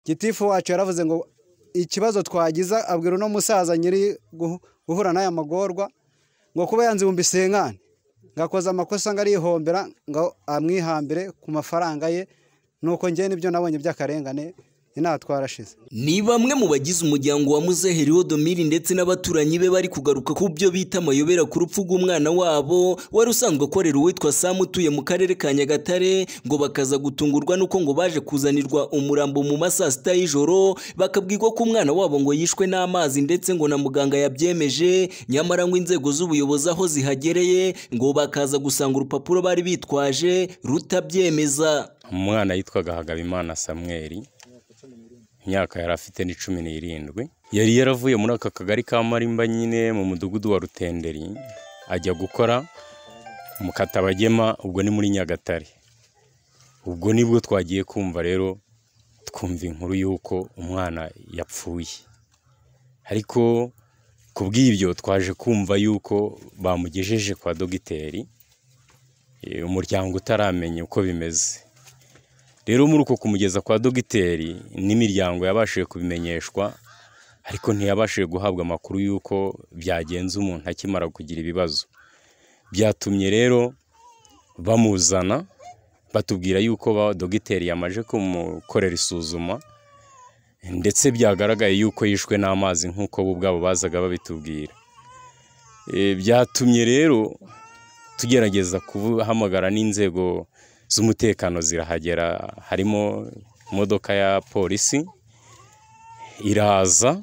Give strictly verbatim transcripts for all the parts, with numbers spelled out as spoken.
gitifu wacu yaravuze ngo ikibazo twagiza abwira uno musaza nyiri guhura n'aya magorwa ngo kuba yanze ibihumbi senkani ngakoza amakosa ngo arihombera ngo amwihambire ku mafaranga ye nuko njye nibyo nabonye by'akarengane inaha twarashize. Ni bamwe mu bagize umuryango wa Muzehe Heliyodomiri ndetse n'abaturanyi be bari kugaruka ku byo bita amayobera ku rupfu rw'umwana wabo wari usanzwe akorera uwitwa Sam utuye mu karere ka Nyagatare, ngo bakaza gutungurwa nuko ngo baje kuzanirwa umurambo mu masaa sita y'ijoro, bakabwirwa ko umwana wabo ngo yishwe n'amazi ndetse ngo na muganga yabyemeje, nyamara ngo inzego z'ubuyobozi aho zihagereye ngo bakaza gusanga urupapuro bari bitwaje rutabyemeza. Umwana yitwaga Hagabimana Samuel, imyaka yari afite ni cumi n'irindwi, yari yaravuye muri aka kagari ka Marimba nyine mu mudugudu wa Rutenderi ajya gukora mu Katabagema, ubwo ni muri Nyagatare. Ubwo nibwo twagiye kumva rero twumva inkuru y'uko umwana yapfuye, ariko kubw'ibyo twaje kumva y'uko bamugejeje kwa dogiteri, umuryango utaramenye uko bimeze. Rero muri uko kumugeza kwa dogiteri n'imiryango yabashije kubimenyeshwa, ariko ntiyabashije guhabwa amakuru y'uko byagenze umuntu akimara kugira ibibazo. Byatumye rero bamuzana batubwira y'uko ba dogiteri yamaje kumukorera isuzuma, ndetse byagaragaye y'uko yishwe n'amazi nk'uko bo ubwabo bazaga babitubwira. Byatumye rero tugerageza kuhamagara n'inzego z'umutekano zirahagera, harimo imodoka ya polisi iraza,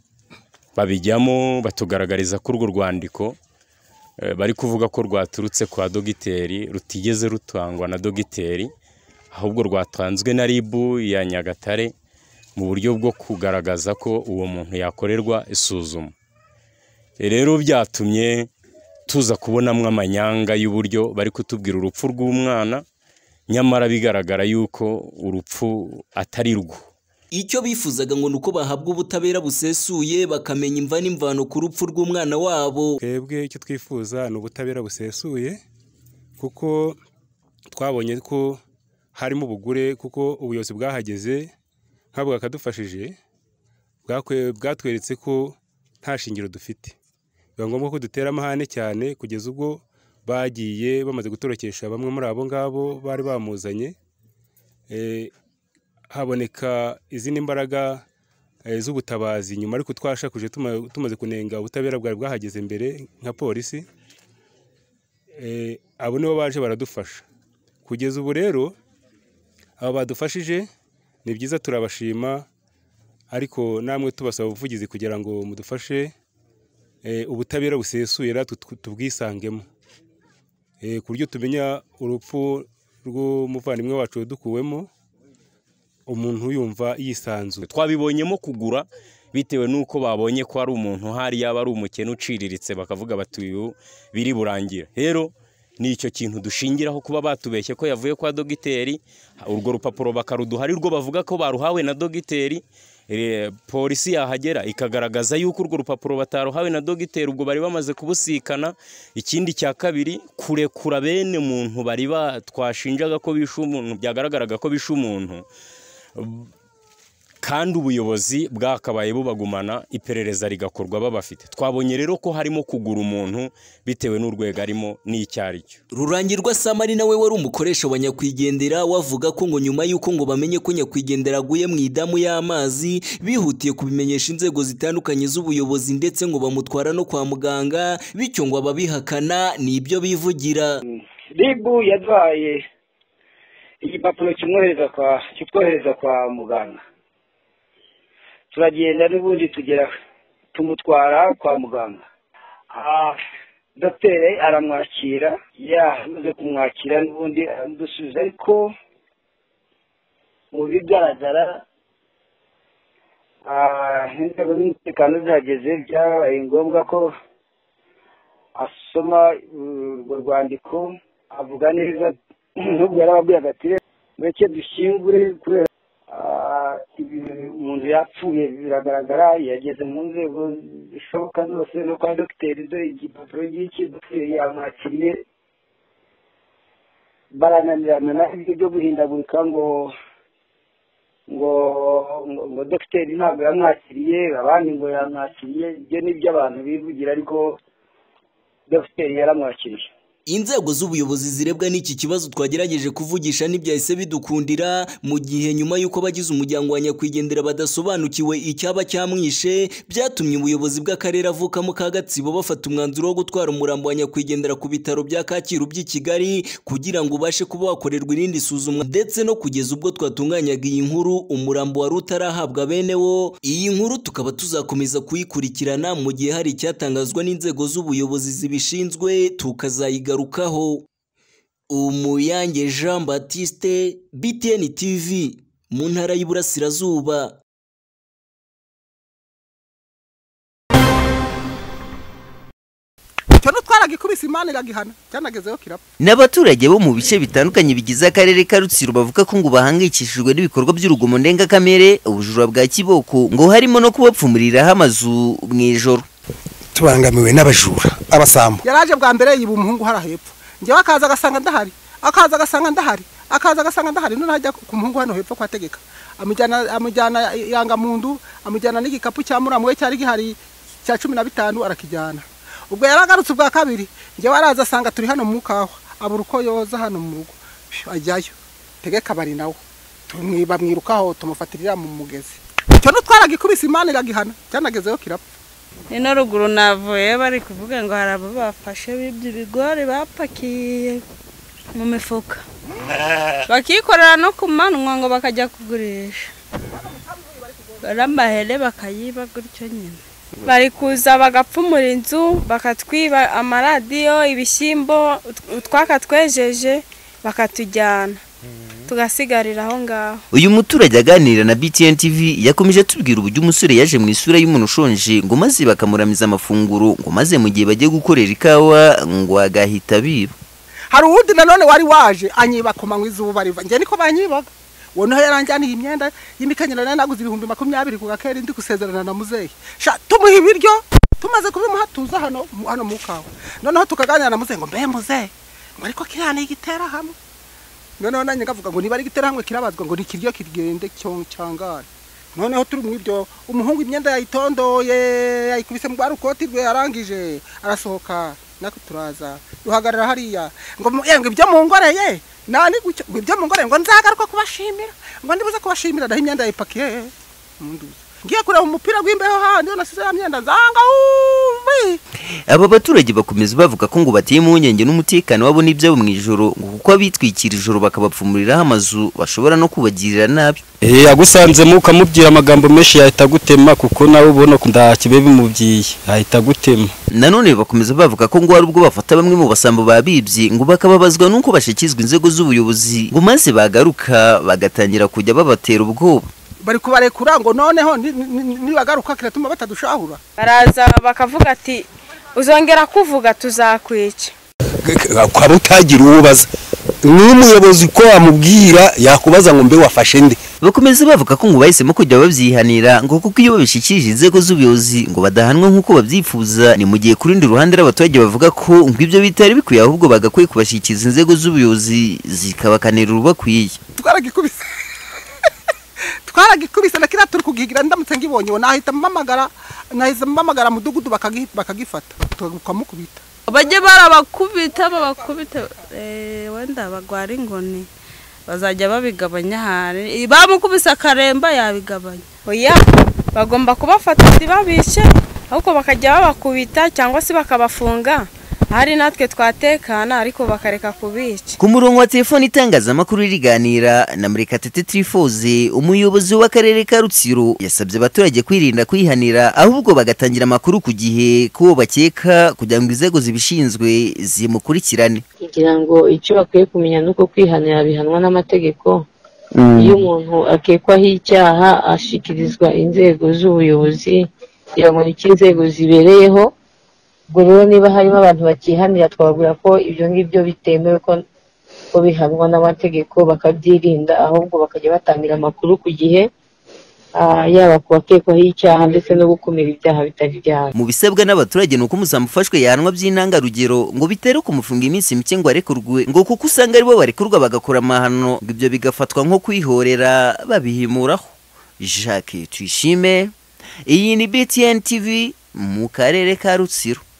babijyamo batugaragariza ko urwo rwandiko bari kuvuga ko rwaturutse kwa dogiteri rutigeze rutangwa na dogiteri, ahubwo rwatanzwe na R I B ya Nyagatare mu buryo bwo kugaragaza ko uwo muntu yakorerwa isuzuma. Rero byatumye tuza kubonamwe amanyanga y'uburyo bari kutubwira urupfu rw'umwana, nyamara bigaragara yuko urupfu atari rwo. Icyo bifuzaga ngo nuko bahabwa ubutabera busesuye bakamenya imva n'imvano ku rupfu rw'umwana wabo. Twebwe icyo twifuza ni ubutabera busesuye, kuko twabonye ko harimo ubugure, kuko ubuyobozi bwahageze nkabwo akadufashije bwatweretse ko nta shingiro dufite. Biba ngombwa ko dutera amahane cyane kugeza ubwo bagiye bamaze gutorokesha bamwe muri abo ngabo bari bamuzanye. Haboneka izindi mbaraga z'ubutabazi nyuma, ariko twashakuje tumaze kunenga ubutabera bwari bwahageze mbere nka polisi. Abo nibo baje baradufasha kugeza ubu. Rero abo badufashije ni byiza, turabashima, ariko namwe tubasaba ubuvugizi kugira ngo mudufashe ubutabera busesuye tubwisangemo, ku buryo tumenya urupfu rw'umuvandimwe wacu dukuwemo umuntu yumva yisanzuye. Twabibonyemo kugura bitewe nuko babonye ko ari umuntu hari yaba ari umukene uciriritse, bakavuga bati uyu biri burangira. Rero ni icyo kintu dushingiraho kuba batubeshye ko yavuye kwa dogiteri, urwo rupapuro bakaruduha ari rwo bavuga ko baruhawe na dogiteri. Polisi yahagera ikagaragaza yuko urwo rupapuro bataruhawe na dogiteri, ubwo bari bamaze kubusikana. Ikindi cya kabiri, kurekura bene muntu bari batwashinjaga ko bishe umuntu, byagaragaraga ko bishe umuntu, kandi ubuyobozi bwakabaye bubagumana iperereza rigakorwa babafite. Twabonye rero ko harimo kugura umuntu bitewe n'urwego arimo n'icyo ari cyo. Rurangirwa Sam ari nawe wari umukoresha wa nyakwigendera, wavuga ko ngo nyuma y'uko ngo bamenye ko nyakwigendera aguye mu idamu y'amazi, bihutiye kubimenyesha inzego zitandukanye z'ubuyobozi, ndetse ngo bamutwara no kwa muganga, bityo ngo ababihakana ni ibyo bivugira. R I B yaduhaye igipapuro kimwohereza kwa kitwohereza kwa muganga, turagenda n'ubundi tugera tumutwara kwa muganga. Ah, dogiteri aramwakira, yamaze kumwakira n'ubundi aramudusubiza, ariko mu bigaragara inzego z'umutekano zihageze, byabaye ngombwa ko asoma urwo rwandiko, avuga neza n'ubwo yarababwiye ati mureke dushyingure kubera umuntu yapfuye, biragaragara yageze mu nzego zishoboka zose no kwa dogiteri. Dore igipapuro y'iki dogiteri yamwakiriye, barananirana na ibyo byo guhindagurika ngo ngo ngo dogiteri ntabwo yamwakiriye abandi ngo yamwakiriye. Ibyo ni byo abantu bivugira ariko dogiteri yaramwakiriye. Inzego z'ubuyobozi zirebwa n'iki kibazo twagerageje kuvugisha n'ibyahise bidukundira mu gihe nyuma y'uko abagize umuryango wa nyakwigendera badasobanukiwe icyaba cyamwishe, byatumye ubuyobozi bw'akarere avukamo ka Gatsibo bafata umwanzuro wo gutwara umurambo wa nyakwigendera ku bitaro bya Kacyiru by'i Kigali kugira ngo ubashe kuba wakorerwa irindi suzumwa, ndetse no kugeza ubwo twatunganyaga iyi nkuru umurambo wari utarahabwa bene wo. Iyi nkuru tukaba tuzakomeza kuyikurikirana mu gihe hari icyatangazwa n'inzego z'ubuyobozi zibishinzwe tukazayiga garukaho. Umuyange Jean Baptiste, B T N T V, mu ntara y'Iburasirazuba. cyo twaragikurisa Imana iragihana cyanagezeho kirapfa. N'abaturage bo mu bice bitandukanye bigize akarere ka Rutsiro bavuga ko ngo bahangayikishijwe n'ibikorwa by'urugomo ndengakamere, ubujura bwa kiboko, ngo harimo no kubapfumuriraho amazu mu ijoro. Tubangamiwe n'abajura abasambo. Yaraje bwa mbere yiba umuhungu hara hepfo, ngewe akaza agasanga ndahari, akaza agasanga ndahari, akaza agasanga ndahari, none hajya ku muhungu hano hepfo kwategeka amujyana amujyana yanga mundu, amujyana n'igikapu cya muramwe cyari gihari cya cumi na bitanu arakijyana. Ubwo yaragarutse ubwa kabiri, ngewe araza asanga turi hano mu kawa, abura uko yoza hano mu rugo ajyayo, tegeka bari nawe tumwiba mwirukaho tumufatirira mu mugezi. Cyo twaragikurisa Imana iragihana cyanagezeho kirapfa. Ino ruguru navuye bari kuvuga ngo hari abo bafashe bibye ibigori bapakiye mu mifuka bakikorera no ku manywa ngo bakajya kugurisha, baramahere bakayiba gutyo nyine. Bari kuza bagapfumura inzu bakatwiba amaradiyo, ibishyimbo twakatwejeje bakatujyana tugasigarira aho ngaho. Uyu muturage aganira na B T N T V yakomeje tubwira uburyo umusore yaje mu isura y'umuntu ushonje ngo maze bakamuramiza amafunguro, ngo maze mu gihe bagiye gukorera ikawa ngo agahita biba. Hari uwundi nanone wari waje anyiba ku manywa izuba riva, nge niko banyibaga. Uwo naho yaranjyaniye imyenda y'imikenyero nari naguze ibihumbi makumyabiri ku gakera ndi gusezerana na muzehe. Sha tumuha ibiryo tumaze kubimuha tuza hano hano mu kawa. Noneho tukaganira na muzehe ngo mbe muzehe ngo ariko kirane igitera hamwe. Noneho nanjye ngavuga ngo niba ari gitera hamwe kirabazwa ngo nikiryo kigende cyo cyangara. Noneho turi mu ibyo umuhungu imyenda yayitondoye yayikubise mu rukoti rwe yarangije arasohoka nako turaza duhagarara hariya ngo yenge ibyo mu ngoreye nani gucyo ibyo mu ngoreye ngo nzagaruka kubashimira ngo ndibuze kubashimira ndaho imyenda yayipakiye munduza ngiye kureba umupira gw'imbeho handi nasize ya myenda zanga ubi. Aba baturage bakomeza bavuga ko ngo bateye mu nyenge n'umutekano wabo n'ibyabo mu ijoro, ngo kuko abitwikira ijoro bakabapfumuriraho amazu bashobora no kubagirira nabi. Eh agusanzemo ukamubwira amagambo menshi yahita gutema kuko nawe ubona ko ndakibebe mubyiye yahita gutema. Nanone bakomeza bavuga ko ngo hari ubwo bafata bamwe mu basambo babibye ngo bakababazwa nuko bashikizwa inzego z'ubuyobozi, ngo maze bagaruka bagatangira kujya babatera ubwoba. Bari kubarekura ngo noneho nibagaruka kiratuma batadushahura. Baraza bakavuga ati uzongera kuvuga tuzakwica. Kwaba utagira ubaza n'umuyobozi ko amubwira yakubaza ngo mbe wafashe nde. Bakomeza bavuga ko ngo bahisemo kujya babyihanira ngo kuko iyo babishikirije inzego z'ubuyobozi ngo badahanwa nk'uko babyifuza, ni mu gihe ku rundi ruhande abaturage bavuga ko ngo ibyo bitari bikwiye ahubwo bagakwiye kubashikiriza inzego z'ubuyobozi zikabakanira urubakwiye. Twaragikubise twaragikubise na kira turi kugigira ndamutse ngibonye nahita mamagara nahise mamagara mudugudu bakagifata tukamukubita. Bajye barabakubita babakubita eh wenda bagwara ingoni bazajya babigabanya hari bamukubise akaremba yabigabanya. Oya bagomba kubafata babishe ahubwo bakajya babakubita cyangwa se bakabafunga, hari natwe twatekana ariko bakareka kubica. Ku murongo wa telefone itangazamakuru riganira na Murekatete Trifoze, umuyobozi w'akarere ka Rutsiro yasabye abaturage kwirinda kwihanira ahubwo bagatangira amakuru ku gihe ko bakeka kugira ngo inzego zibishinzwe zimukurikirane. Kugira ngo icyo bakwiye kumenya nuko kwihanira bihanwa n'amategeko. Iyo umuntu akekwaho icyaha ashikirizwa inzego z'ubuyobozi kugira ngo inzego zibereyeho. Guru niba harimo abantu bakihanira twababwira ko ibyo ngibyo bitemewe ko ko bihanwa n'amategeko bakabyirinda ahubwo bakajya batangira amakuru ku gihe ah, yaba ku bakekwaho icyaha ndetse no gukumira ibyaha bitari byaha. Mu bisabwa n'abaturage nuko umuzamufashwe yahanwa by'intangarugero ngo bitere kumufunga iminsi mike ngo arekurwe ngo kuko usanga aribo barekurwa bagakora amahano ngo ibyo bigafatwa nko kwihorera babihimuraho. Jacques Tuyishime, iyi ni B T N T V mu karere ka Rutsiro.